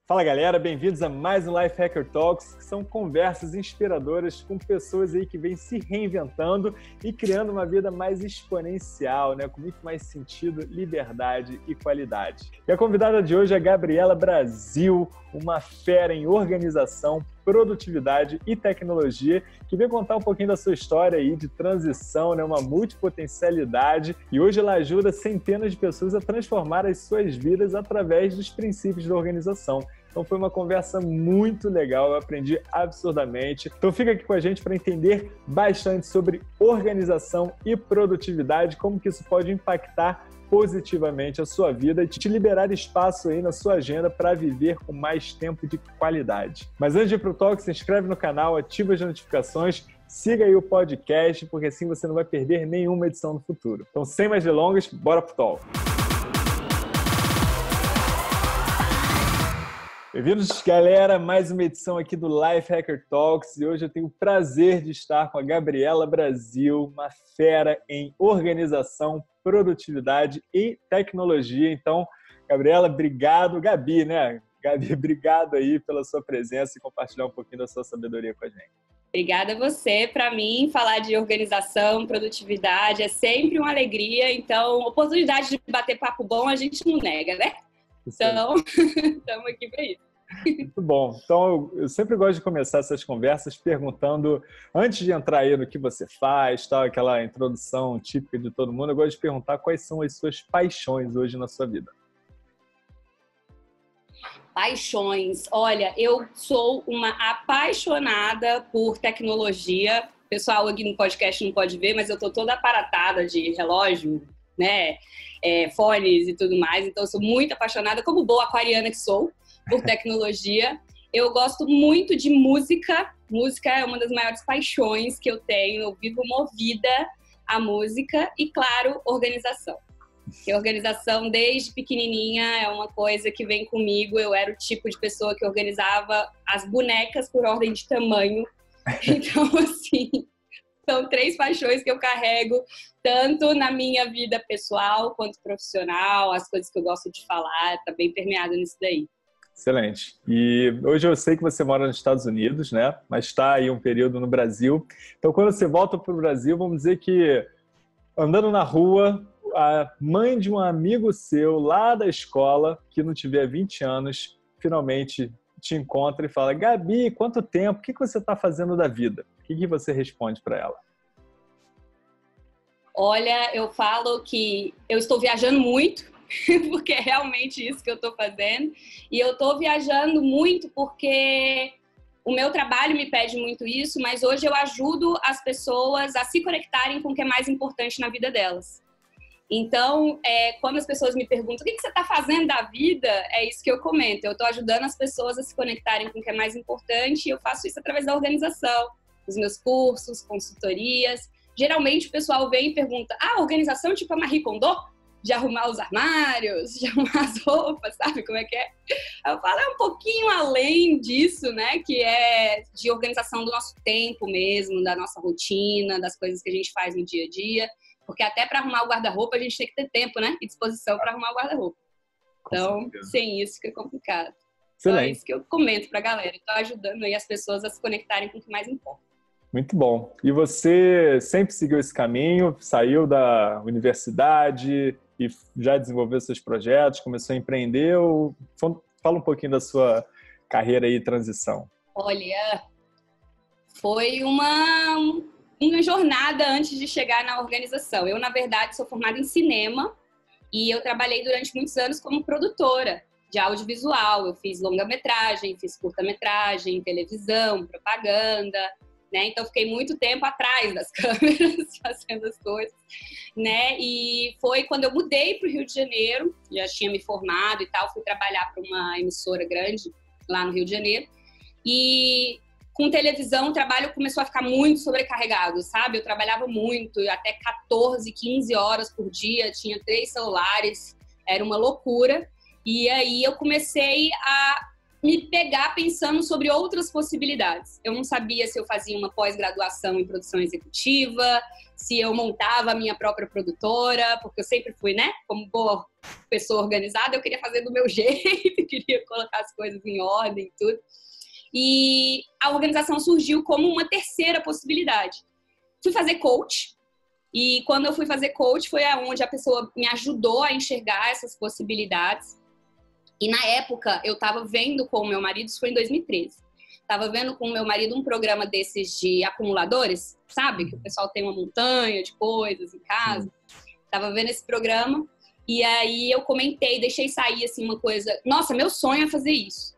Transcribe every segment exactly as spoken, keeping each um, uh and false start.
Fala galera, bem-vindos a mais um Life Hacker Talks, que são conversas inspiradoras com pessoas aí que vêm se reinventando e criando uma vida mais exponencial, né? Com muito mais sentido, liberdade e qualidade. E a convidada de hoje é a Gabriela Brasil, uma fera em organização, produtividade e tecnologia, que vem contar um pouquinho da sua história aí de transição, né? Uma multipotencialidade, e hoje ela ajuda centenas de pessoas a transformar as suas vidas através dos princípios da organização. Então foi uma conversa muito legal, eu aprendi absurdamente. Então fica aqui com a gente para entender bastante sobre organização e produtividade, como que isso pode impactar positivamente a sua vida e te liberar espaço aí na sua agenda para viver com mais tempo de qualidade. Mas antes de ir para o talk, se inscreve no canal, ativa as notificações, siga aí o podcast, porque assim você não vai perder nenhuma edição no futuro. Então sem mais delongas, bora pro talk! Bem-vindos, galera, mais uma edição aqui do Life Hacker Talks, e hoje eu tenho o prazer de estar com a Gabriela Brasil, uma fera em organização, produtividade e tecnologia. Então, Gabriela, obrigado. Gabi, né? Gabi, obrigado aí pela sua presença e compartilhar um pouquinho da sua sabedoria com a gente. Obrigada a você. Para mim, falar de organização, produtividade é sempre uma alegria. Então, oportunidade de bater papo bom a gente não nega, né? Então, estamos aqui para isso. Muito bom. Então, eu, eu sempre gosto de começar essas conversas perguntando, antes de entrar aí no que você faz, tal, aquela introdução típica de todo mundo, eu gosto de perguntar quais são as suas paixões hoje na sua vida. Paixões. Olha, eu sou uma apaixonada por tecnologia. O pessoal aqui no podcast não pode ver, mas eu tô toda aparatada de relógio, né? É, fones e tudo mais, então eu sou muito apaixonada, como boa aquariana que sou, por tecnologia. Eu gosto muito de música, música é uma das maiores paixões que eu tenho, eu vivo movida à música e, claro, organização. E organização desde pequenininha é uma coisa que vem comigo, eu era o tipo de pessoa que organizava as bonecas por ordem de tamanho, então assim... São três paixões que eu carrego, tanto na minha vida pessoal quanto profissional, as coisas que eu gosto de falar, tá bem permeado nisso daí. Excelente. E hoje eu sei que você mora nos Estados Unidos, né? Mas está aí um período no Brasil. Então, quando você volta para o Brasil, vamos dizer que andando na rua, a mãe de um amigo seu lá da escola, que não tiver vinte anos, finalmente te encontra e fala: Gabi, quanto tempo? O que você está fazendo da vida? O que você responde para ela? Olha, eu falo que eu estou viajando muito, porque é realmente isso que eu estou fazendo. E eu estou viajando muito porque o meu trabalho me pede muito isso, mas hoje eu ajudo as pessoas a se conectarem com o que é mais importante na vida delas. Então, é, quando as pessoas me perguntam o que você está fazendo da vida, é isso que eu comento. Eu estou ajudando as pessoas a se conectarem com o que é mais importante e eu faço isso através da organização, dos meus cursos, consultorias. Geralmente o pessoal vem e pergunta: ah, organização tipo a Marie Kondo? De arrumar os armários, de arrumar as roupas, sabe como é que é? Eu falo, é um pouquinho além disso, né? Que é de organização do nosso tempo mesmo, da nossa rotina, das coisas que a gente faz no dia a dia. Porque até para arrumar o guarda-roupa a gente tem que ter tempo, né? E disposição para arrumar o guarda-roupa. Então, sem isso fica complicado. Então, é isso que eu comento para a galera. Estou ajudando aí as pessoas a se conectarem com o que mais importa. Muito bom. E você sempre seguiu esse caminho? Saiu da universidade e já desenvolveu seus projetos? Começou a empreender? Ou... Fala um pouquinho da sua carreira e transição. Olha, foi uma... uma jornada antes de chegar na organização. Eu, na verdade, sou formada em cinema e eu trabalhei durante muitos anos como produtora de audiovisual. Eu fiz longa-metragem, fiz curta-metragem, televisão, propaganda, né? Então, fiquei muito tempo atrás das câmeras, fazendo as coisas, né? E foi quando eu mudei para o Rio de Janeiro, já tinha me formado e tal, fui trabalhar para uma emissora grande lá no Rio de Janeiro. E... com televisão, o trabalho começou a ficar muito sobrecarregado, sabe? Eu trabalhava muito, até quatorze, quinze horas por dia, tinha três celulares, era uma loucura. E aí eu comecei a me pegar pensando sobre outras possibilidades. Eu não sabia se eu fazia uma pós-graduação em produção executiva, se eu montava a minha própria produtora, porque eu sempre fui, né, como boa pessoa organizada, eu queria fazer do meu jeito, queria colocar as coisas em ordem e tudo. E a organização surgiu como uma terceira possibilidade. Fui fazer coach, e quando eu fui fazer coach foi onde a pessoa me ajudou a enxergar essas possibilidades. E na época, eu estava vendo com o meu marido, isso foi em dois mil e treze, estava vendo com o meu marido um programa desses de acumuladores, sabe? Que o pessoal tem uma montanha de coisas em casa. Estava vendo esse programa e aí eu comentei, deixei sair assim uma coisa, nossa, meu sonho é fazer isso.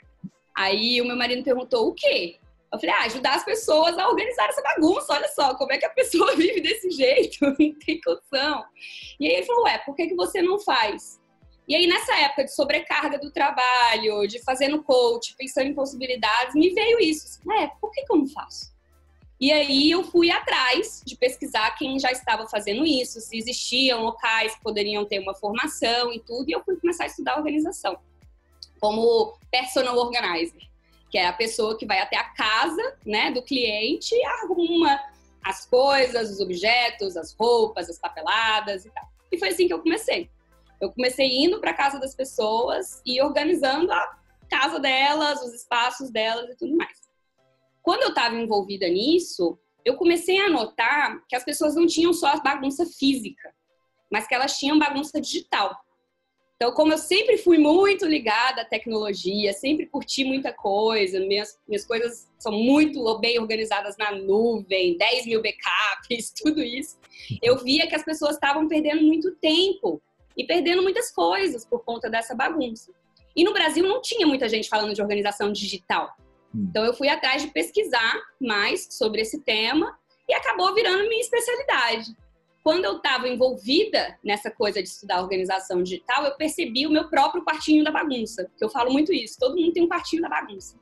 Aí o meu marido perguntou, o quê? Eu falei, ah, ajudar as pessoas a organizar essa bagunça, olha só, como é que a pessoa vive desse jeito, não tem condição. E aí ele falou, ué, por que que você não faz? E aí, nessa época de sobrecarga do trabalho, de fazendo coach, pensando em possibilidades, me veio isso. É, por que que eu não faço? E aí, eu fui atrás de pesquisar quem já estava fazendo isso, se existiam locais que poderiam ter uma formação e tudo, e eu fui começar a estudar organização, como personal organizer, que é a pessoa que vai até a casa, né, do cliente e arruma as coisas, os objetos, as roupas, as papeladas e tal. E foi assim que eu comecei. Eu comecei indo para a casa das pessoas e organizando a casa delas, os espaços delas e tudo mais. Quando eu estava envolvida nisso, eu comecei a notar que as pessoas não tinham só a bagunça física, mas que elas tinham bagunça digital. Então, como eu sempre fui muito ligada à tecnologia, sempre curti muita coisa, minhas, minhas coisas são muito bem organizadas na nuvem, dez mil backups, tudo isso, eu via que as pessoas estavam perdendo muito tempo e perdendo muitas coisas por conta dessa bagunça. E no Brasil não tinha muita gente falando de organização digital. Então eu fui atrás de pesquisar mais sobre esse tema e acabou virando minha especialidade. Quando eu estava envolvida nessa coisa de estudar organização digital, eu percebi o meu próprio quartinho da bagunça. Eu falo muito isso, todo mundo tem um quartinho da bagunça.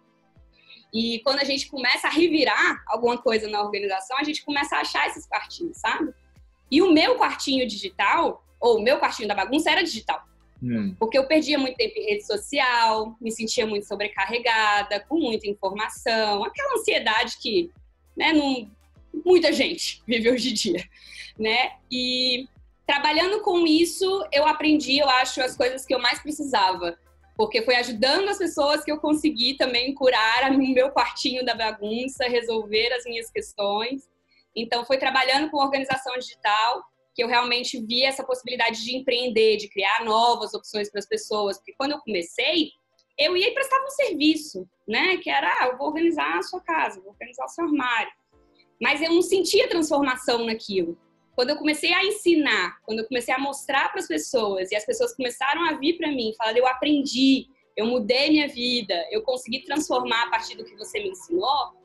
E quando a gente começa a revirar alguma coisa na organização, a gente começa a achar esses quartinhos, sabe? E o meu quartinho digital, ou o meu quartinho da bagunça, era digital. Hum. Porque eu perdia muito tempo em rede social, me sentia muito sobrecarregada, com muita informação, aquela ansiedade que, né, não, muita gente vive hoje em dia, né? E trabalhando com isso, eu aprendi, eu acho, as coisas que eu mais precisava. Porque foi ajudando as pessoas que eu consegui também curar o meu quartinho da bagunça, resolver as minhas questões. Então, foi trabalhando com organização digital que eu realmente vi essa possibilidade de empreender, de criar novas opções para as pessoas. Porque quando eu comecei, eu ia e prestava um serviço, né? Que era, ah, eu vou organizar a sua casa, vou organizar o seu armário. Mas eu não sentia transformação naquilo. Quando eu comecei a ensinar, quando eu comecei a mostrar para as pessoas e as pessoas começaram a vir para mim e falar, eu aprendi, eu mudei minha vida, eu consegui transformar a partir do que você me ensinou,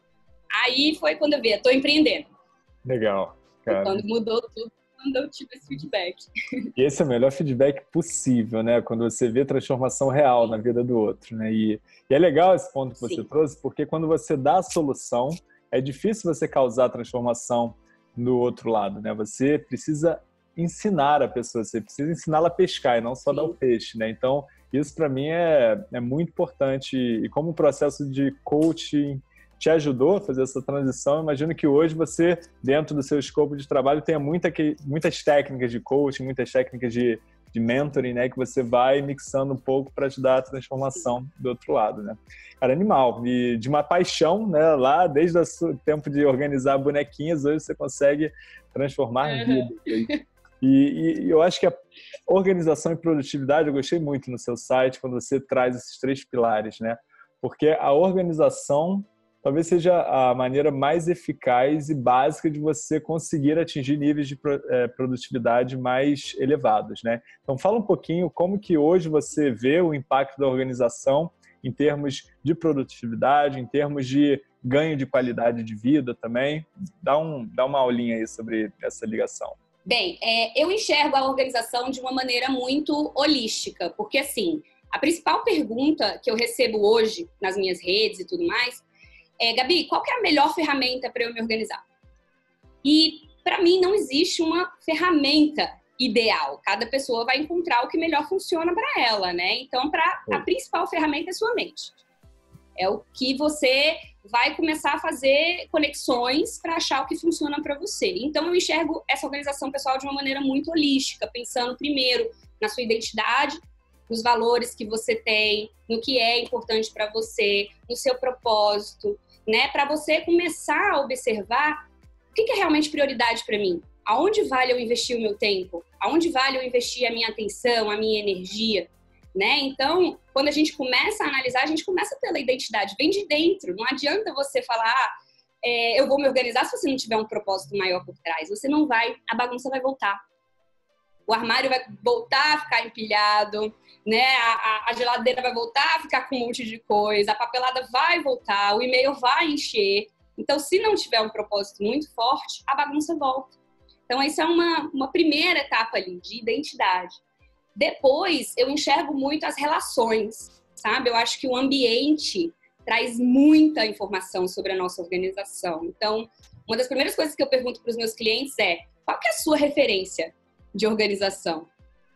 aí foi quando eu vi, estou empreendendo. Legal, cara. E quando mudou tudo, quando eu tive esse feedback. E esse é o melhor feedback possível, né? Quando você vê transformação real na vida do outro, né? E, e é legal esse ponto que você Sim. trouxe, porque quando você dá a solução, é difícil você causar transformação no outro lado, né? Você precisa ensinar a pessoa, você precisa ensiná-la a pescar e não só Sim. dar o peixe, né? Então, isso para mim é, é muito importante. E como o processo de coaching te ajudou a fazer essa transição, eu imagino que hoje você, dentro do seu escopo de trabalho, tenha muita, muitas técnicas de coaching, muitas técnicas de, de mentoring, né? Que você vai mixando um pouco para ajudar a transformação do outro lado, né? Cara, animal. E de uma paixão, né? Lá, desde o tempo de organizar bonequinhas, hoje você consegue transformar uhum. vidas. E, e eu acho que a organização e produtividade, eu gostei muito no seu site, quando você traz esses três pilares, né? Porque a organização talvez seja a maneira mais eficaz e básica de você conseguir atingir níveis de produtividade mais elevados, né? Então, fala um pouquinho como que hoje você vê o impacto da organização em termos de produtividade, em termos de ganho de qualidade de vida também. Dá, um, dá uma aulinha aí sobre essa ligação. Bem, é, eu enxergo a organização de uma maneira muito holística, porque assim, a principal pergunta que eu recebo hoje nas minhas redes e tudo mais é, Gabi, qual que é a melhor ferramenta para eu me organizar? E para mim não existe uma ferramenta ideal. Cada pessoa vai encontrar o que melhor funciona para ela, né? Então, pra, a principal ferramenta é sua mente. É o que você vai começar a fazer conexões para achar o que funciona para você. Então, eu enxergo essa organização pessoal de uma maneira muito holística, pensando primeiro na sua identidade, nos valores que você tem, no que é importante para você, no seu propósito, né? Para você começar a observar o que é realmente prioridade para mim. Aonde vale eu investir o meu tempo? Aonde vale eu investir a minha atenção, a minha energia? Né? Então, quando a gente começa a analisar, a gente começa pela identidade, vem de dentro. Não adianta você falar, ah, é, eu vou me organizar se você não tiver um propósito maior por trás. Você não vai, a bagunça vai voltar. O armário vai voltar a ficar empilhado, né? a, a, a geladeira vai voltar a ficar com um monte de coisa, a papelada vai voltar, o e-mail vai encher. Então, se não tiver um propósito muito forte, a bagunça volta. Então, essa é uma, uma primeira etapa ali de identidade. Depois, eu enxergo muito as relações, sabe? Eu acho que o ambiente traz muita informação sobre a nossa organização. Então, uma das primeiras coisas que eu pergunto para os meus clientes é: qual que é a sua referência de organização?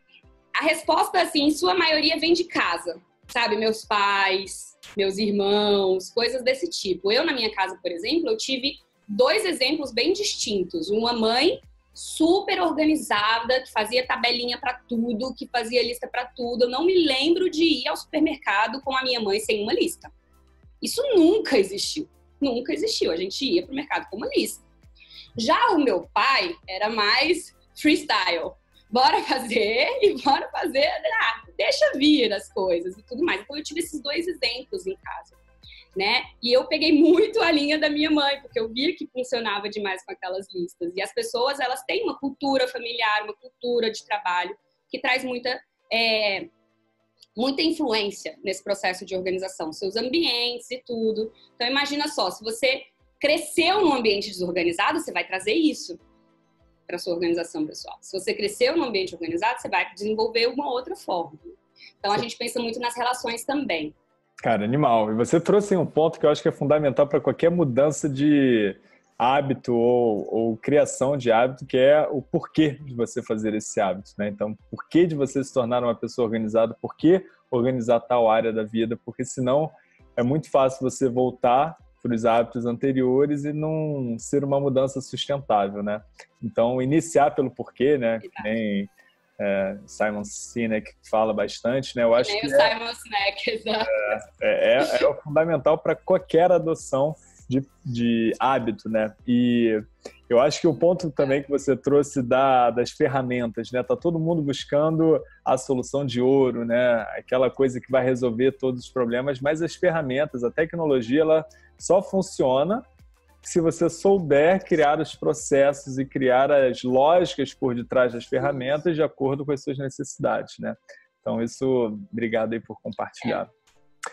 A resposta, assim, em sua maioria, vem de casa, sabe? Meus pais, meus irmãos, coisas desse tipo. Eu, na minha casa, por exemplo, eu tive dois exemplos bem distintos. Uma mãe super organizada, que fazia tabelinha para tudo, que fazia lista para tudo. Eu não me lembro de ir ao supermercado com a minha mãe sem uma lista. Isso nunca existiu. Nunca existiu. A gente ia para o mercado com uma lista. Já o meu pai era mais freestyle. Bora fazer e bora fazer. Ah, deixa vir as coisas e tudo mais. Então eu tive esses dois exemplos em casa, né? E eu peguei muito a linha da minha mãe, porque eu via que funcionava demais com aquelas listas. E as pessoas, elas têm uma cultura familiar, uma cultura de trabalho que traz muita, é, muita influência nesse processo de organização, seus ambientes e tudo. Então, imagina só, se você cresceu num ambiente desorganizado, você vai trazer isso para sua organização pessoal. Se você cresceu num ambiente organizado, você vai desenvolver uma outra forma. Então, a gente pensa muito nas relações também. Cara, animal. E você trouxe um ponto que eu acho que é fundamental para qualquer mudança de hábito ou, ou criação de hábito, que é o porquê de você fazer esse hábito, né? Então, porquê de você se tornar uma pessoa organizada, por que organizar tal área da vida, porque senão é muito fácil você voltar para os hábitos anteriores e não ser uma mudança sustentável, né? Então, iniciar pelo porquê, né? Que nem é, Simon Sinek fala bastante, né? Eu acho que o é, Simon Sinek, exato. É, é, é o fundamental para qualquer adoção de, de hábito, né? E eu acho que o ponto também que você trouxe da, das ferramentas, né? Tá todo mundo buscando a solução de ouro, né? Aquela coisa que vai resolver todos os problemas, mas as ferramentas, a tecnologia, ela só funciona se você souber criar os processos e criar as lógicas por detrás das ferramentas de acordo com as suas necessidades, né? Então, isso, obrigado aí por compartilhar. É.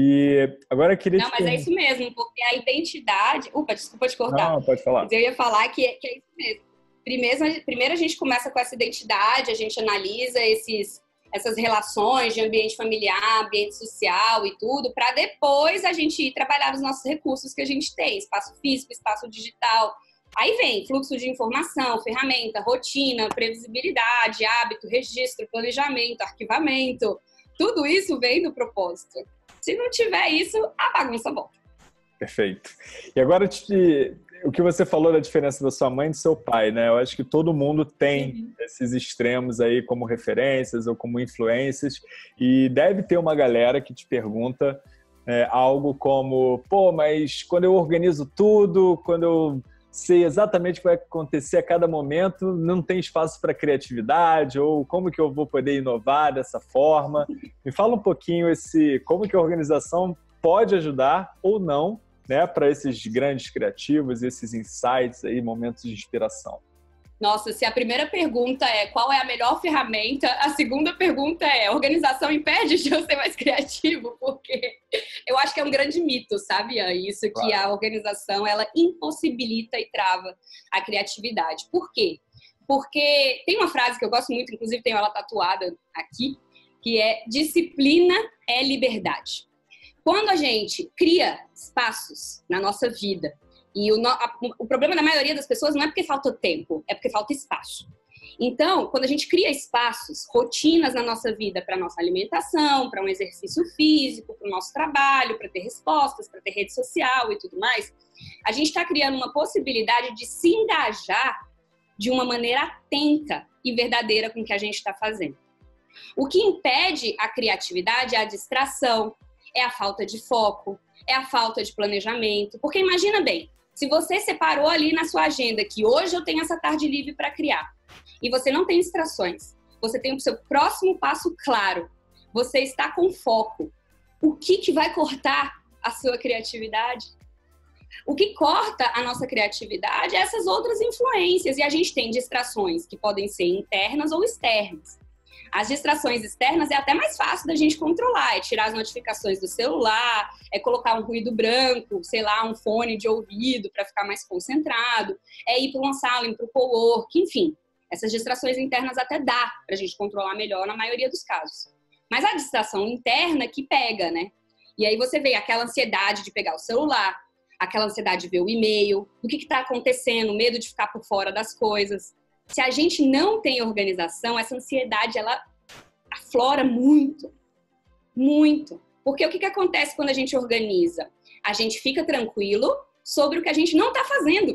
E agora eu queria... Não, mas é isso mesmo, porque a identidade... Opa, desculpa te cortar. Não, pode falar. Mas eu ia falar que, que é isso mesmo. Primeiro, primeiro a gente começa com essa identidade, a gente analisa esses, essas relações de ambiente familiar, ambiente social e tudo, para depois a gente ir trabalhar os nossos recursos que a gente tem, espaço físico, espaço digital. Aí vem fluxo de informação, ferramenta, rotina, previsibilidade, hábito, registro, planejamento, arquivamento. Tudo isso vem do propósito. Se não tiver isso, a bagunça volta. Perfeito. E agora, te, o que você falou da diferença da sua mãe e do seu pai, né? Eu acho que todo mundo tem uhum. esses extremos aí como referências ou como influências, e deve ter uma galera que te pergunta é, algo como, pô, mas quando eu organizo tudo, quando eu sei exatamente o que vai acontecer a cada momento, não tem espaço para criatividade, ou como que eu vou poder inovar dessa forma? Me fala um pouquinho esse, como que a organização pode ajudar ou não, né, para esses grandes criativos, esses insights aí, momentos de inspiração. Nossa, se a primeira pergunta é qual é a melhor ferramenta, a segunda pergunta é organização impede de eu ser mais criativo? Porque eu acho que é um grande mito, sabe, Ian? Isso que claro. A organização, ela impossibilita e trava a criatividade. Por quê? Porque tem uma frase que eu gosto muito, inclusive tenho ela tatuada aqui, que é: disciplina é liberdade. Quando a gente cria espaços na nossa vida, e o, a, o problema da maioria das pessoas não é porque falta tempo, é porque falta espaço. Então, quando a gente cria espaços, rotinas na nossa vida para nossa alimentação, para um exercício físico, para o nosso trabalho, para ter respostas, para ter rede social e tudo mais, a gente está criando uma possibilidade de se engajar de uma maneira atenta e verdadeira com o que a gente está fazendo. O que impede a criatividade é a distração, é a falta de foco, é a falta de planejamento. Porque imagina bem, se você separou ali na sua agenda que hoje eu tenho essa tarde livre para criar, e você não tem distrações, você tem o seu próximo passo claro, você está com foco, o que, que vai cortar a sua criatividade? O que corta a nossa criatividade é essas outras influências, e a gente tem distrações que podem ser internas ou externas. As distrações externas é até mais fácil da gente controlar, é tirar as notificações do celular, é colocar um ruído branco, sei lá, um fone de ouvido para ficar mais concentrado, é ir para uma sala, ir para o cowork, enfim. Essas distrações internas até dá para a gente controlar melhor na maioria dos casos. Mas a distração interna que pega, né? E aí você vê aquela ansiedade de pegar o celular, aquela ansiedade de ver o e-mail, do que está acontecendo, medo de ficar por fora das coisas. Se a gente não tem organização, essa ansiedade, ela aflora muito, muito. Porque o que, que acontece quando a gente organiza? A gente fica tranquilo sobre o que a gente não está fazendo.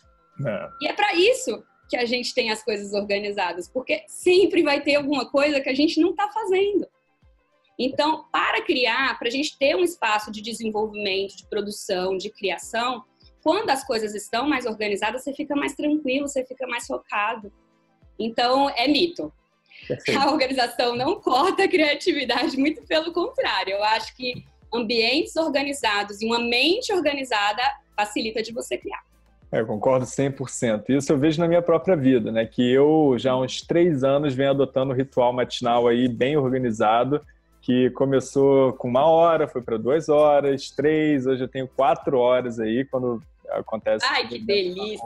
É. E é para isso que a gente tem as coisas organizadas, porque sempre vai ter alguma coisa que a gente não está fazendo. Então, para criar, para a gente ter um espaço de desenvolvimento, de produção, de criação, quando as coisas estão mais organizadas, você fica mais tranquilo, você fica mais focado. Então, é mito. Perfeito. A organização não corta a criatividade, muito pelo contrário. Eu acho que ambientes organizados e uma mente organizada facilita de você criar. É, eu concordo cem por cento. Isso eu vejo na minha própria vida, né? Que eu já há uns três anos venho adotando um ritual matinal aí bem organizado, que começou com uma hora, foi para duas horas, três, hoje eu tenho quatro horas aí, quando acontece... Ai, que delícia!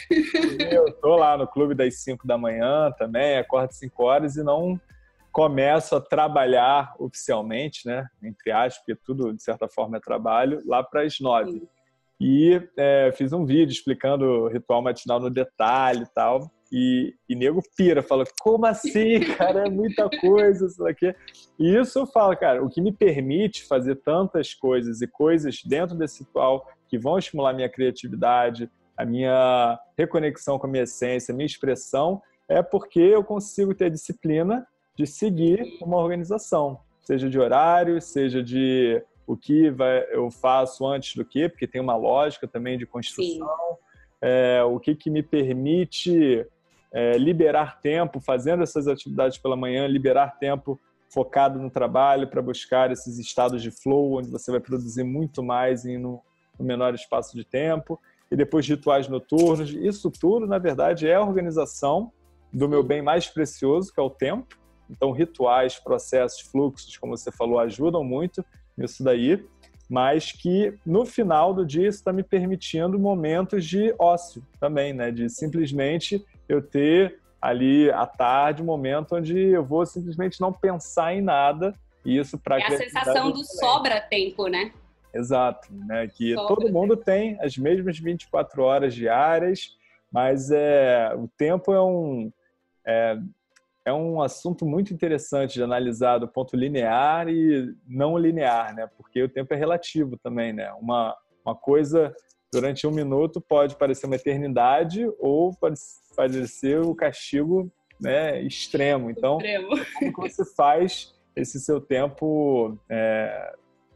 Eu tô lá no clube das cinco da manhã também, acordo cinco horas e não começo a trabalhar oficialmente, né? Entre aspas, porque tudo, de certa forma, é trabalho, lá para as nove. Sim. E é, fiz um vídeo explicando o ritual matinal no detalhe e tal. E, e nego pira, fala, como assim, cara? É muita coisa, isso daqui. E isso eu falo, cara, o que me permite fazer tantas coisas e coisas dentro desse ritual que vão estimular a minha criatividade, a minha reconexão com a minha essência, a minha expressão, é porque eu consigo ter a disciplina de seguir uma organização, seja de horário, seja de o que vai, eu faço antes do que, porque tem uma lógica também de construção, é, o que, que me permite é, liberar tempo, fazendo essas atividades pela manhã, liberar tempo focado no trabalho para buscar esses estados de flow, onde você vai produzir muito mais em no, no menor espaço de tempo, e depois rituais noturnos. Isso tudo, na verdade, é a organização do meu bem mais precioso, que é o tempo. Então, rituais, processos, fluxos, como você falou, ajudam muito nisso daí, mas que no final do dia isso está me permitindo momentos de ócio também, né? De simplesmente eu ter ali à tarde um momento onde eu vou simplesmente não pensar em nada, e isso para é a sensação do sobra tempo, né? Exato, né? Que sobra todo mundo tempo. Tem as mesmas vinte e quatro horas diárias, mas é, o tempo é um... É, É um assunto muito interessante de analisar do ponto linear e não linear, né? Porque o tempo é relativo também, né? Uma, uma coisa durante um minuto pode parecer uma eternidade ou pode parecer o castigo, né, extremo. Então, extremo. como você faz esse seu tempo é,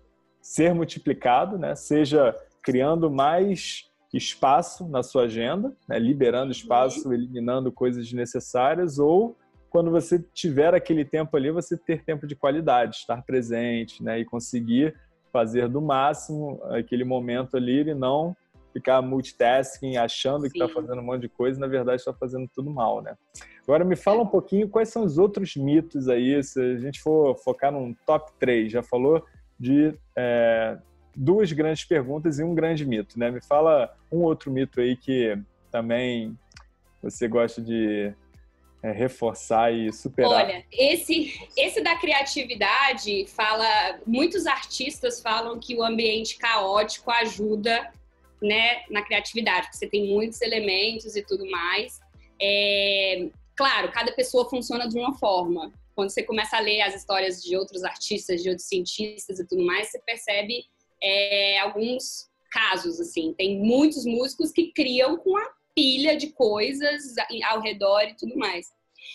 ser multiplicado, né? Seja criando mais espaço na sua agenda, né? Liberando espaço, uhum. eliminando coisas desnecessárias, ou quando você tiver aquele tempo ali, você ter tempo de qualidade, estar presente, né? E conseguir fazer do máximo aquele momento ali e não ficar multitasking, achando Sim. que está fazendo um monte de coisa e, na verdade, está fazendo tudo mal, né? Agora, me fala um pouquinho quais são os outros mitos aí, se a gente for focar num top três. Já falou de é, duas grandes perguntas e um grande mito, né? Me fala um outro mito aí que também você gosta de... É, reforçar e superar. Olha, esse, esse da criatividade fala, muitos artistas falam que o ambiente caótico ajuda, né, na criatividade, porque você tem muitos elementos e tudo mais. É, Claro, cada pessoa funciona de uma forma. Quando você começa a ler as histórias de outros artistas, de outros cientistas e tudo mais, você percebe é, alguns casos, assim. Tem muitos músicos que criam com a pilha de coisas ao redor e tudo mais.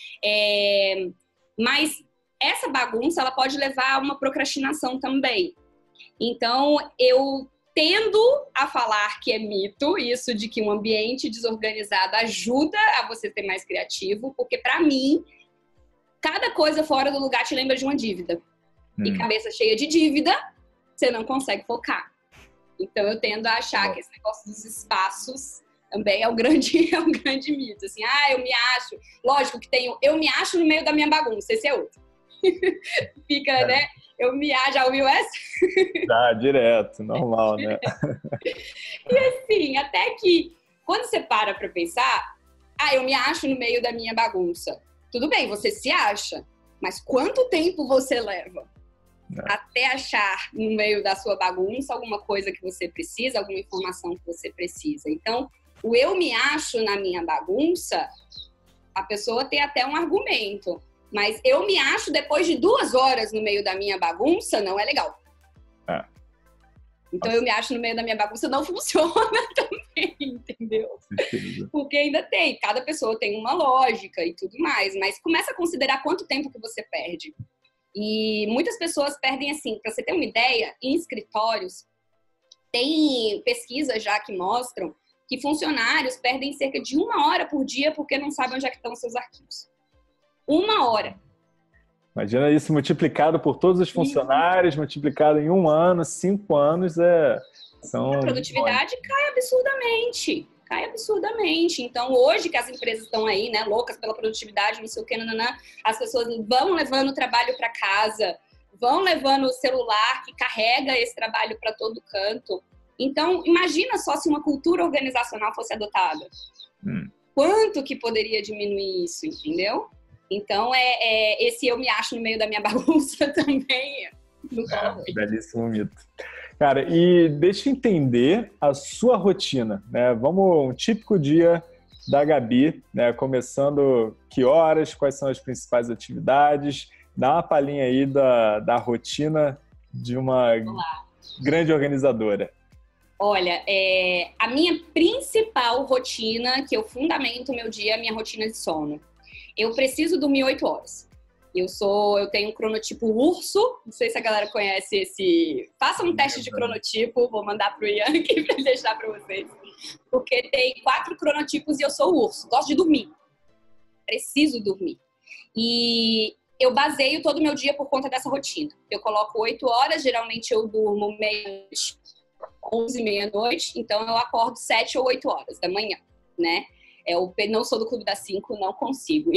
É, mas essa bagunça, ela pode levar a uma procrastinação também. Então, eu tendo a falar que é mito, isso de que um ambiente desorganizado ajuda a você ser mais criativo, porque para mim, cada coisa fora do lugar te lembra de uma dívida. Hum. E cabeça cheia de dívida, você não consegue focar. Então eu tendo a achar oh. que esse negócio dos espaços também é um grande, é um grande mito. Assim, ah, eu me acho... Lógico que tem o eu me acho no meio da minha bagunça, esse é outro. Fica, é. né? Eu me acho, já ouviu essa? Tá, direto, normal, né? E assim, até que quando você para pra pensar, ah, eu me acho no meio da minha bagunça. Tudo bem, você se acha, mas quanto tempo você leva é. até achar no meio da sua bagunça alguma coisa que você precisa, alguma informação que você precisa? Então, o eu me acho na minha bagunça, a pessoa tem até um argumento. Mas eu me acho depois de duas horas no meio da minha bagunça, não é legal. É. Então Nossa. eu me acho no meio da minha bagunça, não funciona também, entendeu? Sim. Porque ainda tem, cada pessoa tem uma lógica e tudo mais, mas começa a considerar quanto tempo que você perde. E muitas pessoas perdem assim, para você ter uma ideia, em escritórios, tem pesquisas já que mostram que funcionários perdem cerca de uma hora por dia porque não sabem onde é que estão os seus arquivos. Uma hora. Imagina isso multiplicado por todos os funcionários, Sim. multiplicado em um ano, cinco anos, é... São... A produtividade cai absurdamente. Cai absurdamente. Então, hoje que as empresas estão aí, né, loucas pela produtividade, não sei o que, nananã, as pessoas vão levando o trabalho para casa, vão levando o celular que carrega esse trabalho para todo canto. Então, imagina só se uma cultura organizacional fosse adotada. Hum. Quanto que poderia diminuir isso, entendeu? Então, é, é, esse eu me acho no meio da minha bagunça também. É, belíssimo mito. Cara, e deixa eu entender a sua rotina, né? Vamos, um típico dia da Gabi, né? Começando que horas, quais são as principais atividades? Dá uma palhinha aí da, da rotina de uma grande organizadora. Olha, é, a minha principal rotina, que eu fundamento o meu dia, é a minha rotina de sono. Eu preciso dormir oito horas. Eu sou, eu tenho um cronotipo urso. Não sei se a galera conhece esse. Faça um teste de cronotipo, vou mandar pro Ian aqui para deixar para vocês. Porque tem quatro cronotipos e eu sou urso. Gosto de dormir. Preciso dormir. E eu baseio todo o meu dia por conta dessa rotina. Eu coloco oito horas, geralmente eu durmo meia-noite, onze, meia-noite, então eu acordo sete ou oito horas da manhã, né? Eu não sou do Clube das Cinco, não consigo.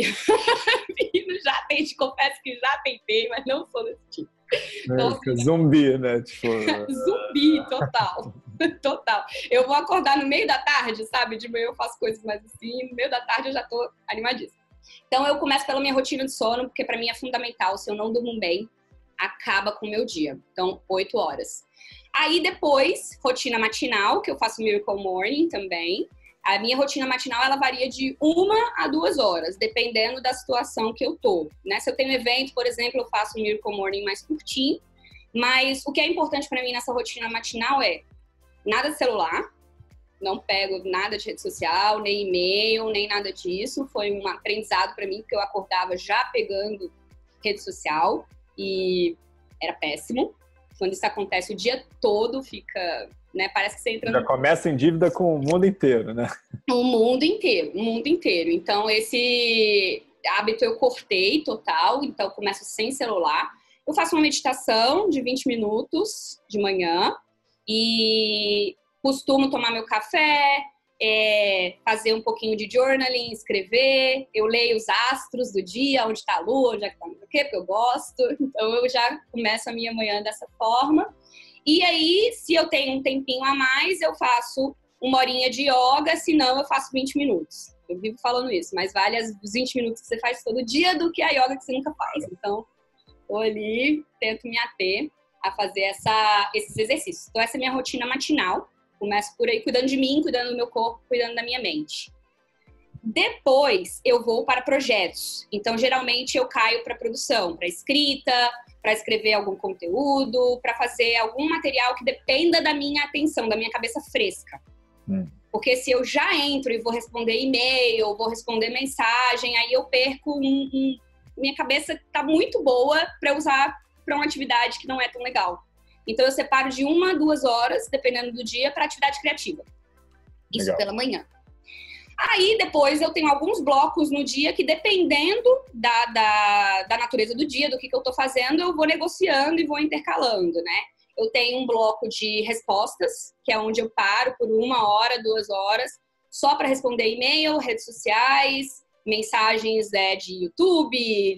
Já tentei, confesso que já tentei, mas não sou desse tipo. Então, é, zumbi, né? Tipo... Zumbi, total. Total. Eu vou acordar no meio da tarde, sabe? De manhã eu faço coisas mais assim, no meio da tarde eu já tô animadíssima. Então eu começo pela minha rotina de sono, porque pra mim é fundamental. Se eu não durmo bem, acaba com o meu dia. Então, oito horas. Aí depois, rotina matinal, que eu faço Miracle Morning também. A minha rotina matinal, ela varia de uma a duas horas, dependendo da situação que eu tô, né? Se eu tenho um evento, por exemplo, eu faço um Miracle Morning mais curtinho, mas o que é importante para mim nessa rotina matinal é nada de celular, não pego nada de rede social, nem e-mail, nem nada disso. Foi um aprendizado para mim, porque eu acordava já pegando rede social e era péssimo. Quando isso acontece o dia todo, fica... Né? Parece que você entra Já no... começa em dívida com o mundo inteiro, né? O mundo inteiro, o mundo inteiro. Então, esse hábito eu cortei total, então eu começo sem celular. Eu faço uma meditação de vinte minutos de manhã e costumo tomar meu café, é, fazer um pouquinho de journaling, escrever. Eu leio os astros do dia, onde está a lua, onde é que está o quê, porque eu gosto. Então, eu já começo a minha manhã dessa forma. E aí, se eu tenho um tempinho a mais, eu faço uma horinha de yoga, se não, eu faço vinte minutos. Eu vivo falando isso, mas vale os vinte minutos que você faz todo dia do que a yoga que você nunca faz. Então, tô ali, tento me ater a fazer essa, esses exercícios. Então, essa é a minha rotina matinal. Começo por aí, cuidando de mim, cuidando do meu corpo, cuidando da minha mente. Depois eu vou para projetos. Então, geralmente eu caio para produção, para escrita, para escrever algum conteúdo, para fazer algum material que dependa da minha atenção, da minha cabeça fresca. Hum. Porque se eu já entro e vou responder e-mail, vou responder mensagem, aí eu perco um... um minha cabeça está muito boa para usar para uma atividade que não é tão legal. Então, eu separo de uma a duas horas, dependendo do dia, para atividade criativa. Isso legal. Pela manhã. Aí, depois, eu tenho alguns blocos no dia que, dependendo da, da, da natureza do dia, do que, que eu estou fazendo, eu vou negociando e vou intercalando, né? Eu tenho um bloco de respostas, que é onde eu paro por uma hora, duas horas, só para responder e-mail, redes sociais, mensagens é, de YouTube,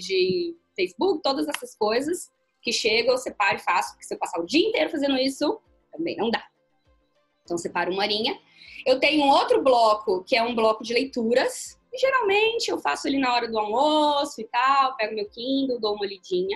de Facebook, todas essas coisas que chegam, eu separo e faço, porque se eu passar o dia inteiro fazendo isso, também não dá. Então, separo uma horinha. Eu tenho um outro bloco, que é um bloco de leituras. E, geralmente, eu faço ali na hora do almoço e tal, pego meu Kindle, dou uma lidinha.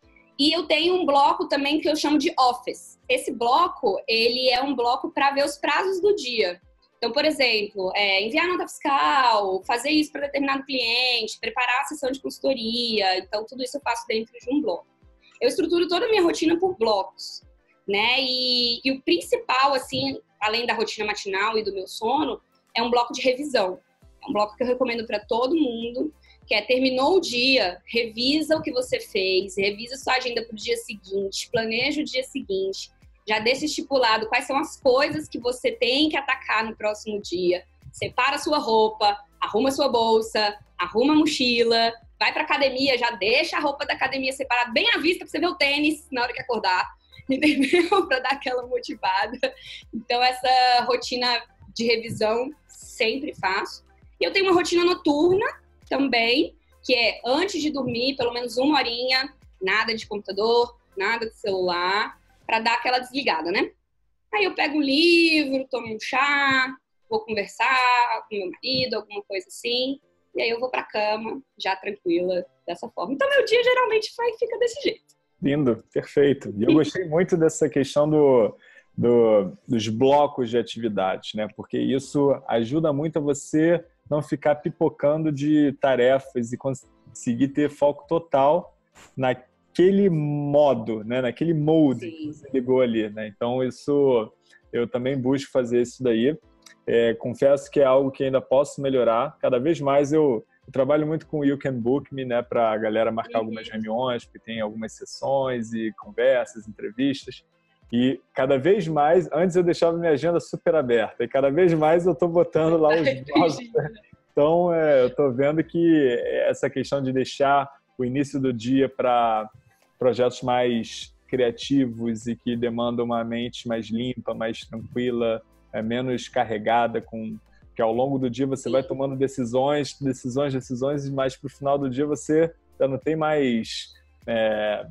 E eu tenho um bloco também que eu chamo de office. Esse bloco, ele é um bloco para ver os prazos do dia. Então, por exemplo, é, enviar nota fiscal, fazer isso para determinado cliente, preparar a sessão de consultoria. Então, tudo isso eu faço dentro de um bloco. Eu estruturo toda a minha rotina por blocos, né? E, e o principal, assim, além da rotina matinal e do meu sono, é um bloco de revisão. É um bloco que eu recomendo para todo mundo, que é terminou o dia, revisa o que você fez, revisa sua agenda para o dia seguinte, planeja o dia seguinte, já deixa estipulado quais são as coisas que você tem que atacar no próximo dia. Separa sua roupa, arruma sua bolsa, arruma a mochila, vai pra academia, já deixa a roupa da academia separada bem à vista pra você ver o tênis na hora que acordar, entendeu? Pra dar aquela motivada. Então, essa rotina de revisão sempre faço. E eu tenho uma rotina noturna também, que é antes de dormir, pelo menos uma horinha, nada de computador, nada de celular, para dar aquela desligada, né? Aí eu pego um livro, tomo um chá, vou conversar com meu marido, alguma coisa assim, e aí eu vou pra cama, já tranquila, dessa forma. Então, meu dia geralmente vai, fica desse jeito. Lindo, perfeito. E eu gostei muito dessa questão do, do, dos blocos de atividades, né? Porque isso ajuda muito a você não ficar pipocando de tarefas e conseguir ter foco total na naquele modo, né? Naquele molde Sim. que você ligou ali, né? Então, isso, eu também busco fazer isso daí. É, confesso que é algo que ainda posso melhorar. Cada vez mais eu, eu trabalho muito com o You Can Book Me, né? Para a galera marcar uhum. algumas reuniões, porque tem algumas sessões e conversas, entrevistas. E cada vez mais, antes eu deixava minha agenda super aberta, e cada vez mais eu estou botando lá os blocos. Então, é, eu estou vendo que essa questão de deixar o início do dia para projetos mais criativos e que demandam uma mente mais limpa, mais tranquila, é, menos carregada, com que ao longo do dia você vai tomando decisões, decisões, decisões, mas para o final do dia você já não tem mais... É,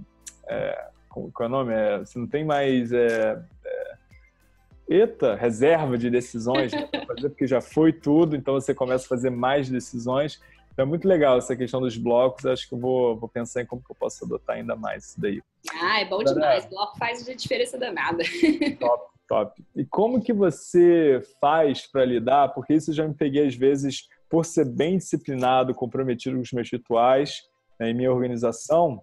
é, qual é o nome? É, você não tem mais... É, é, eita, reserva de decisões, né, para fazer, porque já foi tudo, então você começa a fazer mais decisões. Então é muito legal essa questão dos blocos. Acho que eu vou, vou pensar em como que eu posso adotar ainda mais isso daí. Ah, é bom demais. Bloco faz diferença danada. Top, top. E como que você faz para lidar? Porque isso eu já me peguei às vezes por ser bem disciplinado, comprometido com os meus rituais, né, e minha organização.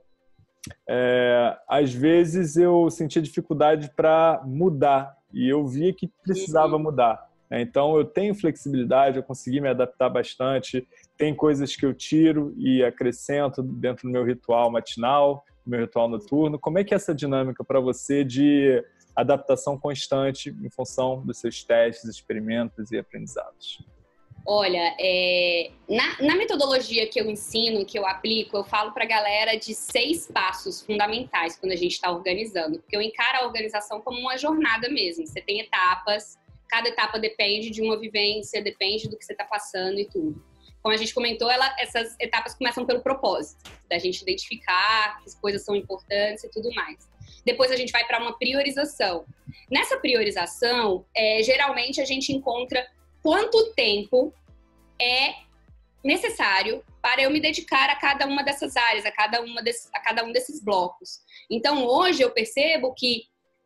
É, às vezes eu sentia dificuldade para mudar e eu via que precisava uhum. mudar. Então, eu tenho flexibilidade, eu consegui me adaptar bastante. Tem coisas que eu tiro e acrescento dentro do meu ritual matinal, do meu ritual noturno. Como é que é essa dinâmica para você de adaptação constante em função dos seus testes, experimentos e aprendizados? Olha, é, na, na metodologia que eu ensino, que eu aplico, eu falo para a galera de seis passos fundamentais quando a gente está organizando. Porque eu encaro a organização como uma jornada mesmo. Você tem etapas, cada etapa depende de uma vivência, depende do que você está passando e tudo. Como a gente comentou, ela, essas etapas começam pelo propósito, da gente identificar que as coisas são importantes e tudo mais. Depois a gente vai para uma priorização. Nessa priorização, é, geralmente a gente encontra quanto tempo é necessário para eu me dedicar a cada uma dessas áreas, a cada, uma desse, a cada um desses blocos. Então, hoje eu percebo que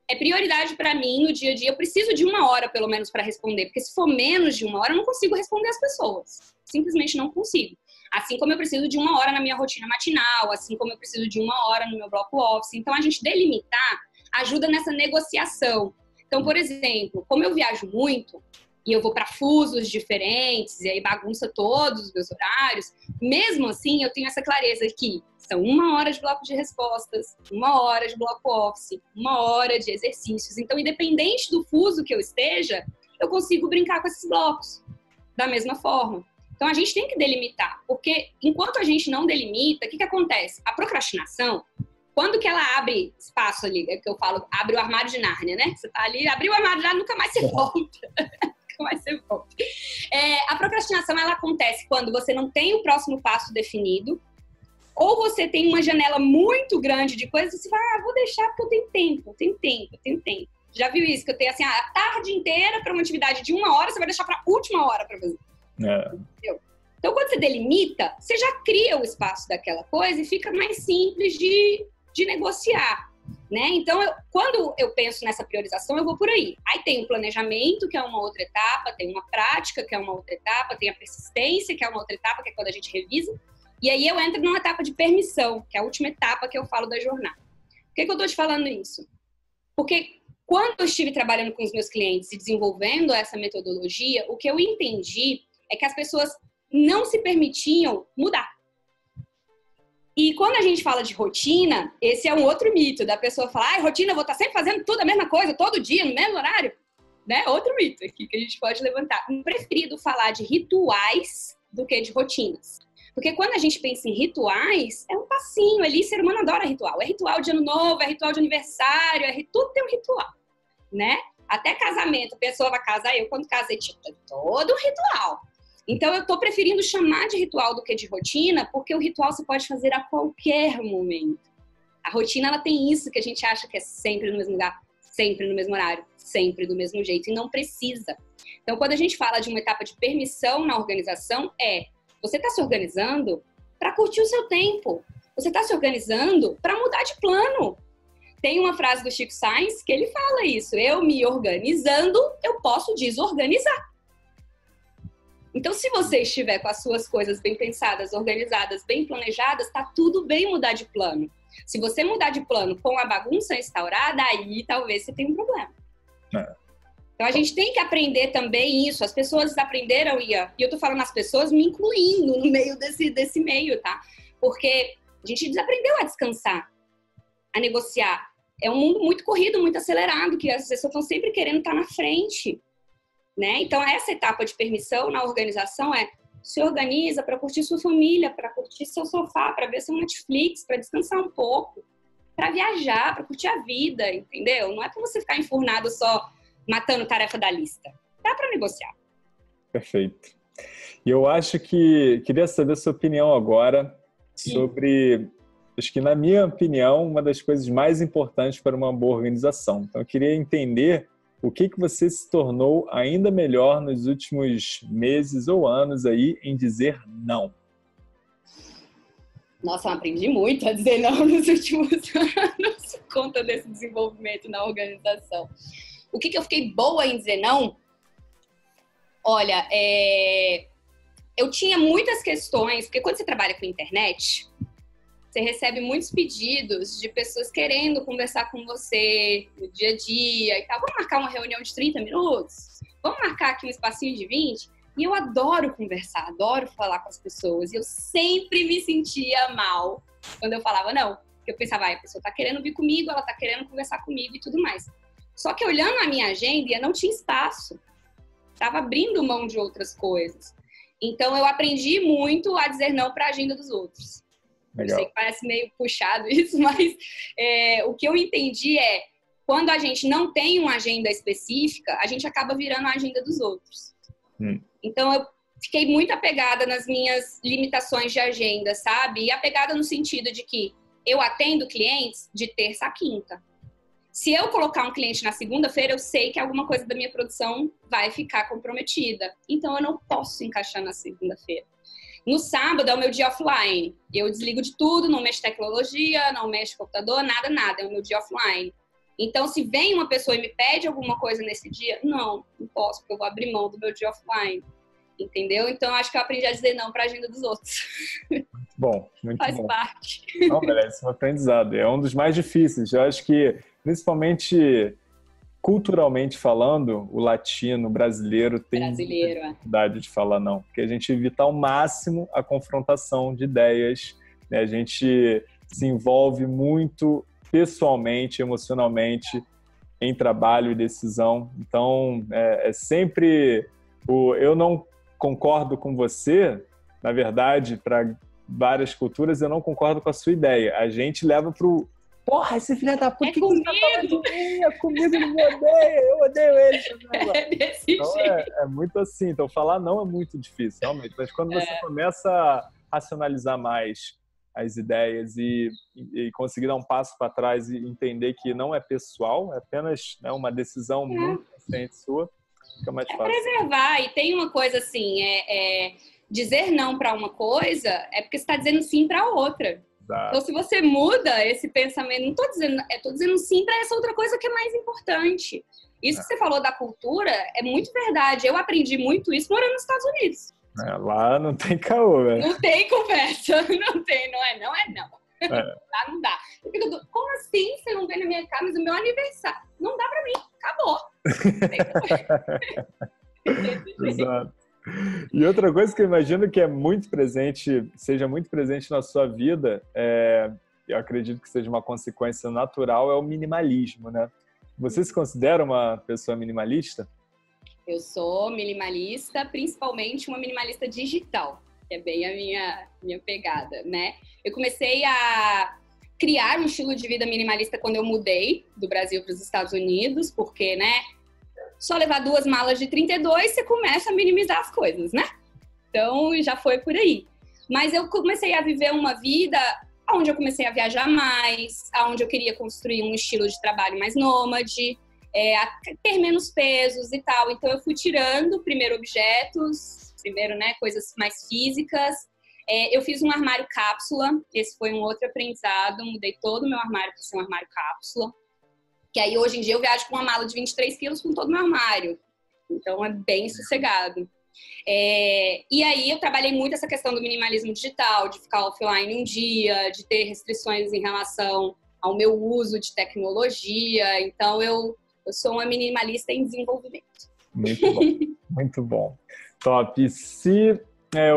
é prioridade para mim no dia a dia. Eu preciso de uma hora, pelo menos, para responder. Porque se for menos de uma hora, eu não consigo responder as pessoas. Simplesmente não consigo. Assim como eu preciso de uma hora na minha rotina matinal, assim como eu preciso de uma hora no meu bloco office. Então, a gente delimitar ajuda nessa negociação. Então, por exemplo, como eu viajo muito e eu vou para fusos diferentes e aí bagunça todos os meus horários, mesmo assim eu tenho essa clareza que são uma hora de bloco de respostas, uma hora de bloco office, uma hora de exercícios. Então, independente do fuso que eu esteja, eu consigo brincar com esses blocos da mesma forma. Então, a gente tem que delimitar, porque enquanto a gente não delimita, o que que acontece? A procrastinação, quando que ela abre espaço ali, é que eu falo, abre o armário de Nárnia, né? Você tá ali, abriu o armário de Nárnia, nunca mais você volta. Nunca mais você volta. É, a procrastinação, ela acontece quando você não tem o próximo passo definido, ou você tem uma janela muito grande de coisas e você fala, ah, vou deixar porque eu tenho tempo, eu tenho tempo, eu tenho tempo. Já viu isso? Que eu tenho assim, a tarde inteira para uma atividade de uma hora, você vai deixar para a última hora para fazer. É. Então, quando você delimita, você já cria o espaço daquela coisa e fica mais simples de, de negociar, né? Então, eu, quando eu penso nessa priorização, eu vou por aí. Aí tem o planejamento, que é uma outra etapa, tem uma prática, que é uma outra etapa, tem a persistência, que é uma outra etapa, que é quando a gente revisa. E aí eu entro numa etapa de permissão, que é a última etapa que eu falo da jornada. Por que que eu tô te falando isso? Porque quando eu estive trabalhando com os meus clientes e desenvolvendo essa metodologia, o que eu entendi é que as pessoas não se permitiam mudar. E quando a gente fala de rotina, esse é um outro mito, da pessoa falar, ah, rotina, eu vou estar sempre fazendo tudo a mesma coisa, todo dia, no mesmo horário. Né? Outro mito aqui que a gente pode levantar. Eu preferido falar de rituais do que de rotinas. Porque quando a gente pensa em rituais, é um passinho ali, ser humano adora ritual. É ritual de ano novo, é ritual de aniversário, é, tudo tem um ritual, né? Até casamento, a pessoa vai casar, eu quando casei tinha todo um ritual. Então eu tô preferindo chamar de ritual do que de rotina, porque o ritual você pode fazer a qualquer momento. A rotina, ela tem isso que a gente acha que é sempre no mesmo lugar, sempre no mesmo horário, sempre do mesmo jeito, e não precisa. Então quando a gente fala de uma etapa de permissão na organização, é você está se organizando para curtir o seu tempo. Você está se organizando para mudar de plano. Tem uma frase do Chico Sainz que ele fala isso. Eu me organizando, eu posso desorganizar. Então, se você estiver com as suas coisas bem pensadas, organizadas, bem planejadas, está tudo bem mudar de plano. Se você mudar de plano com a bagunça instaurada, aí talvez você tenha um problema. É. Então, a gente tem que aprender também isso. As pessoas aprenderam, e eu tô falando as pessoas me incluindo no meio desse, desse meio, tá? Porque a gente desaprendeu a descansar, a negociar. É um mundo muito corrido, muito acelerado, que as pessoas estão sempre querendo estar na frente, né? Então, essa etapa de permissão na organização é se organiza para curtir sua família, para curtir seu sofá, para ver seu Netflix, para descansar um pouco, para viajar, para curtir a vida, entendeu? Não é para você ficar enfurnado só matando tarefa da lista. Dá para negociar. Perfeito. E eu acho que queria saber a sua opinião agora Sim. sobre, acho que na minha opinião, uma das coisas mais importantes para uma boa organização. Então eu queria entender o que que você se tornou ainda melhor nos últimos meses ou anos aí em dizer não. Nossa, eu aprendi muito a dizer não nos últimos anos por conta desse desenvolvimento na organização. O que que eu fiquei boa em dizer não? Olha, é... eu tinha muitas questões, porque quando você trabalha com internet, você recebe muitos pedidos de pessoas querendo conversar com você no dia a dia e tal. Vamos marcar uma reunião de trinta minutos? Vamos marcar aqui um espacinho de vinte? E eu adoro conversar, adoro falar com as pessoas. E eu sempre me sentia mal quando eu falava não. Porque eu pensava, ah, a pessoa tá querendo vir comigo, ela tá querendo conversar comigo e tudo mais. Só que olhando a minha agenda, não tinha espaço. Estava abrindo mão de outras coisas. Então, eu aprendi muito a dizer não para a agenda dos outros. Legal. Eu sei que parece meio puxado isso, mas é, o que eu entendi é, quando a gente não tem uma agenda específica, a gente acaba virando a agenda dos outros. Hum. Então, eu fiquei muito apegada nas minhas limitações de agenda, sabe? E apegada no sentido de que eu atendo clientes de terça a quinta. Se eu colocar um cliente na segunda-feira, eu sei que alguma coisa da minha produção vai ficar comprometida. Então, eu não posso encaixar na segunda-feira. No sábado é o meu dia offline. Eu desligo de tudo, não mexo em tecnologia, não mexo em computador, nada, nada. É o meu dia offline. Então, se vem uma pessoa e me pede alguma coisa nesse dia, não, não posso, porque eu vou abrir mão do meu dia offline. Entendeu? Então, acho que eu aprendi a dizer não para a agenda dos outros. Bom, muito Faz bom. parte. Não, merece um aprendizado. É um dos mais difíceis. Eu acho que, principalmente culturalmente falando, o latino, o brasileiro, tem Brasileiro, dificuldade de falar não. Porque a gente evita ao máximo a confrontação de ideias, né? A gente se envolve muito pessoalmente, emocionalmente, em trabalho e decisão. Então, é, é sempre o eu não concordo com você, na verdade, para várias culturas, eu não concordo com a sua ideia. A gente leva pro porra, esse filho da puta, é que comigo. Você tá falando de mim? É comigo, ele me odeia, eu odeio ele. É desse Então, jeito. é, é muito assim. Então, falar não é muito difícil, realmente. Mas quando você É. começa a racionalizar mais as ideias e, e conseguir dar um passo para trás e entender que não é pessoal, é apenas, né, uma decisão É. muito consciente sua, fica mais É fácil. preservar. E tem uma coisa assim, é, é dizer não para uma coisa é porque você está dizendo sim para outra. Exato. Então, se você muda esse pensamento, não estou dizendo, estou dizendo sim para essa outra coisa que é mais importante. Isso É. que você falou da cultura é muito verdade. Eu aprendi muito isso morando nos Estados Unidos. É, lá não tem caô, velho. Não tem conversa, não tem, não é não, é não. É. Lá não dá. Eu fico, como assim você não vem na minha casa, mas o meu aniversário? Não dá pra mim, acabou. Exato. E outra coisa que eu imagino que é muito presente, seja muito presente na sua vida, é, eu acredito que seja uma consequência natural, é o minimalismo, né? Você se considera uma pessoa minimalista? Eu sou minimalista, principalmente uma minimalista digital, que é bem a minha, minha pegada, né? Eu comecei a criar um estilo de vida minimalista quando eu mudei do Brasil para os Estados Unidos, porque, né, só levar duas malas de trinta e dois, você começa a minimizar as coisas, né? Então, já foi por aí. Mas eu comecei a viver uma vida onde eu comecei a viajar mais, onde eu queria construir um estilo de trabalho mais nômade, É, a ter menos pesos e tal. Então, eu fui tirando primeiro objetos, primeiro, né, coisas mais físicas. É, eu fiz um armário cápsula, esse foi um outro aprendizado. Mudei todo o meu armário para ser um armário cápsula. Que aí, hoje em dia, eu viajo com uma mala de vinte e três quilos com todo o meu armário. Então, é bem sossegado. É, e aí, eu trabalhei muito essa questão do minimalismo digital, de ficar offline um dia, de ter restrições em relação ao meu uso de tecnologia. Então, eu Eu sou uma minimalista em desenvolvimento. Muito bom, muito bom. Top. E se é,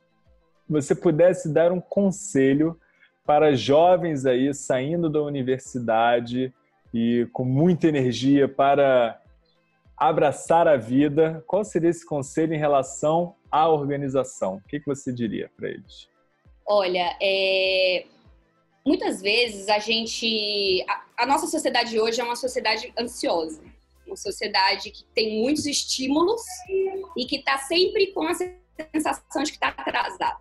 você pudesse dar um conselho para jovens aí saindo da universidade e com muita energia para abraçar a vida, qual seria esse conselho em relação à organização? O que que você diria para eles? Olha, é... muitas vezes a gente... A, a nossa sociedade hoje é uma sociedade ansiosa. Uma sociedade que tem muitos estímulos e que está sempre com a sensação de que está atrasada.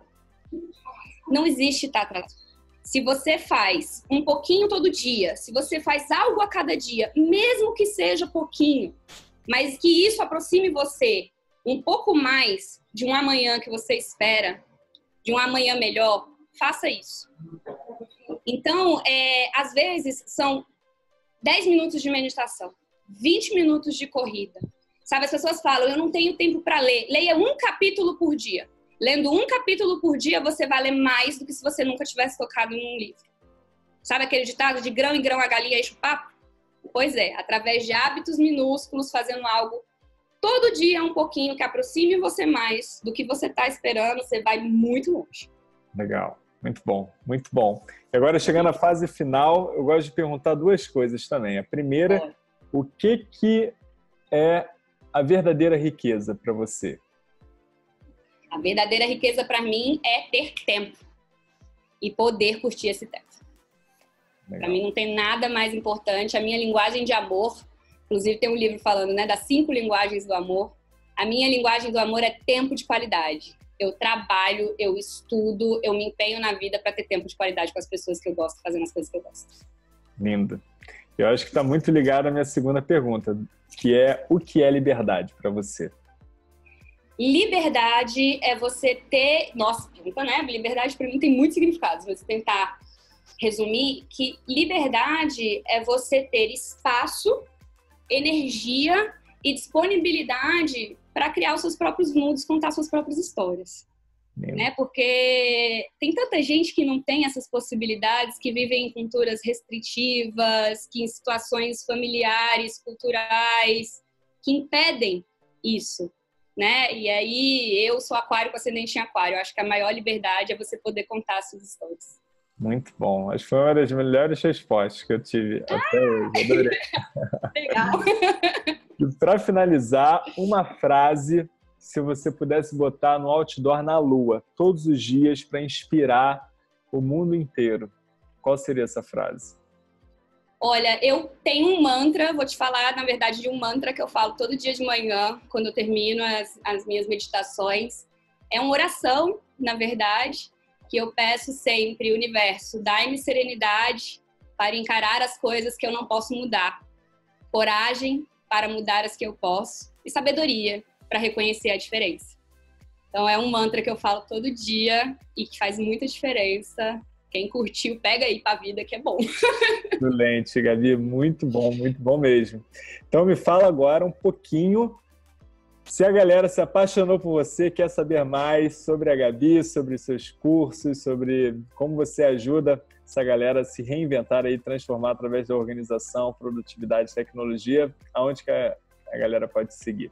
Não existe estar atrasado. Se você faz um pouquinho todo dia, se você faz algo a cada dia, mesmo que seja pouquinho, mas que isso aproxime você um pouco mais de um amanhã que você espera, de um amanhã melhor, faça isso. Então, é, às vezes, são dez minutos de meditação, vinte minutos de corrida. Sabe, as pessoas falam, eu não tenho tempo para ler. Leia um capítulo por dia. Lendo um capítulo por dia, você vai ler mais do que se você nunca tivesse tocado num livro. Sabe aquele ditado de grão em grão a galinha enche o papo? Pois é, através de hábitos minúsculos, fazendo algo todo dia um pouquinho que aproxime você mais do que você está esperando, você vai muito longe. Legal. Muito bom, muito bom. E agora, chegando à fase final, eu gosto de perguntar duas coisas também. A primeira, é. o que, que é a verdadeira riqueza para você? A verdadeira riqueza para mim é ter tempo e poder curtir esse tempo. Para mim não tem nada mais importante. A minha linguagem de amor, inclusive tem um livro falando, né, das cinco linguagens do amor. A minha linguagem do amor é tempo de qualidade. Eu trabalho, eu estudo, eu me empenho na vida para ter tempo de qualidade com as pessoas que eu gosto, fazendo as coisas que eu gosto. Lindo. Eu acho que está muito ligado à minha segunda pergunta, que é o que é liberdade para você? Liberdade é você ter... Nossa, pergunta, né? Liberdade para mim tem muitos significados. Você tentar resumir que liberdade é você ter espaço, energia e disponibilidade para criar os seus próprios mundos, contar suas próprias histórias. Né? Porque tem tanta gente que não tem essas possibilidades, que vivem em culturas restritivas, que em situações familiares, culturais, que impedem isso. Né? E aí, eu sou aquário com ascendente em aquário. Eu acho que a maior liberdade é você poder contar as suas histórias. Muito bom. Acho que foi uma das melhores respostas que eu tive ah! até hoje. Adorei. Legal. E para finalizar, uma frase, se você pudesse botar no outdoor na Lua, todos os dias, para inspirar o mundo inteiro. Qual seria essa frase? Olha, eu tenho um mantra, vou te falar, na verdade, de um mantra que eu falo todo dia de manhã, quando eu termino as, as minhas meditações. É uma oração, na verdade, que eu peço sempre: universo, dai-me serenidade para encarar as coisas que eu não posso mudar, coragem para mudar as que eu posso e sabedoria para reconhecer a diferença. Então é um mantra que eu falo todo dia e que faz muita diferença. Quem curtiu, pega aí pra vida, que é bom. Excelente, Gabi. Muito bom, muito bom mesmo. Então me fala agora um pouquinho, se a galera se apaixonou por você, quer saber mais sobre a Gabi, sobre seus cursos, sobre como você ajuda essa galera a se reinventar e transformar através da organização, produtividade e tecnologia, aonde que a, a galera pode seguir?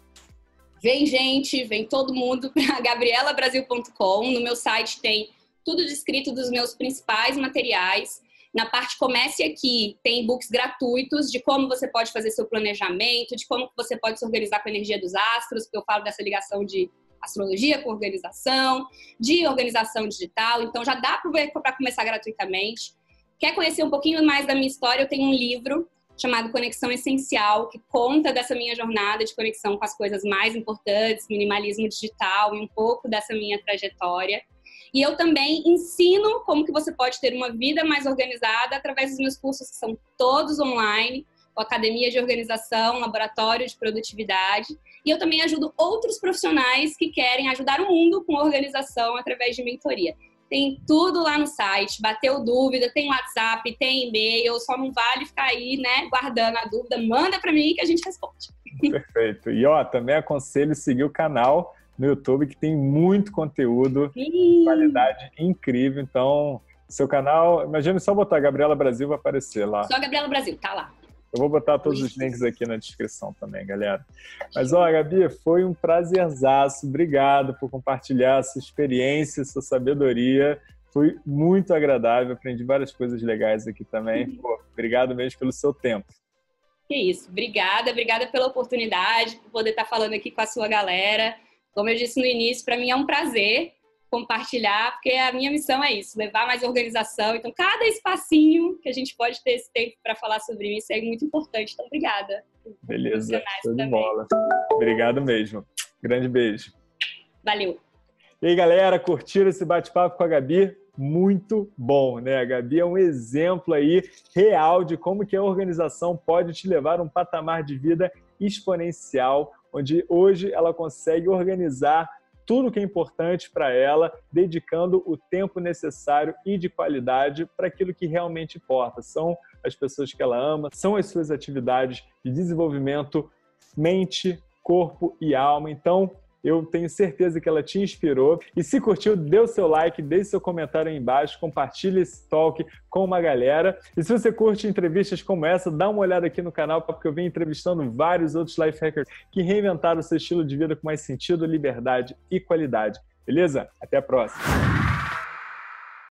Vem gente, vem todo mundo para gabriela brasil ponto com. No meu site tem tudo descrito dos meus principais materiais. Na parte Comece Aqui, tem e-books gratuitos de como você pode fazer seu planejamento, de como você pode se organizar com a energia dos astros, porque eu falo dessa ligação de astrologia com organização, de organização digital. Então, já dá para começar gratuitamente. Quer conhecer um pouquinho mais da minha história? Eu tenho um livro chamado Conexão Essencial, que conta dessa minha jornada de conexão com as coisas mais importantes, minimalismo digital e um pouco dessa minha trajetória. E eu também ensino como que você pode ter uma vida mais organizada através dos meus cursos, que são todos online, com Academia de Organização, Laboratório de Produtividade. E eu também ajudo outros profissionais que querem ajudar o mundo com organização através de mentoria. Tem tudo lá no site, bateu dúvida, tem WhatsApp, tem e-mail, só não vale ficar aí, né, guardando a dúvida, manda para mim que a gente responde. Perfeito. E ó, também aconselho seguir o canal no YouTube, que tem muito conteúdo, de qualidade incrível. Então, seu canal, imagina só botar Gabriela Brasil, vai aparecer lá. Só Gabriela Brasil, tá lá. Eu vou botar todos os links aqui na descrição também, galera. Mas, ó, Gabi, foi um prazerzaço. Obrigado por compartilhar sua experiência, sua sabedoria. Foi muito agradável, aprendi várias coisas legais aqui também. Pô, obrigado mesmo pelo seu tempo. Que isso, obrigada, obrigada pela oportunidade, por poder estar falando aqui com a sua galera. Como eu disse no início, para mim é um prazer compartilhar, porque a minha missão é isso, levar mais organização. Então, cada espacinho que a gente pode ter esse tempo para falar sobre isso é muito importante. Então, obrigada. Beleza, show de bola. Obrigado mesmo. Grande beijo. Valeu. E aí, galera, curtiram esse bate-papo com a Gabi? Muito bom, né? A Gabi é um exemplo aí real de como que a organização pode te levar a um patamar de vida exponencial, onde hoje ela consegue organizar tudo que é importante para ela, dedicando o tempo necessário e de qualidade para aquilo que realmente importa. São as pessoas que ela ama, são as suas atividades de desenvolvimento, mente, corpo e alma. Então, eu tenho certeza que ela te inspirou. E se curtiu, dê o seu like, deixe seu comentário aí embaixo, compartilhe esse talk com uma galera. E se você curte entrevistas como essa, dá uma olhada aqui no canal, porque eu venho entrevistando vários outros life hackers que reinventaram o seu estilo de vida com mais sentido, liberdade e qualidade. Beleza? Até a próxima!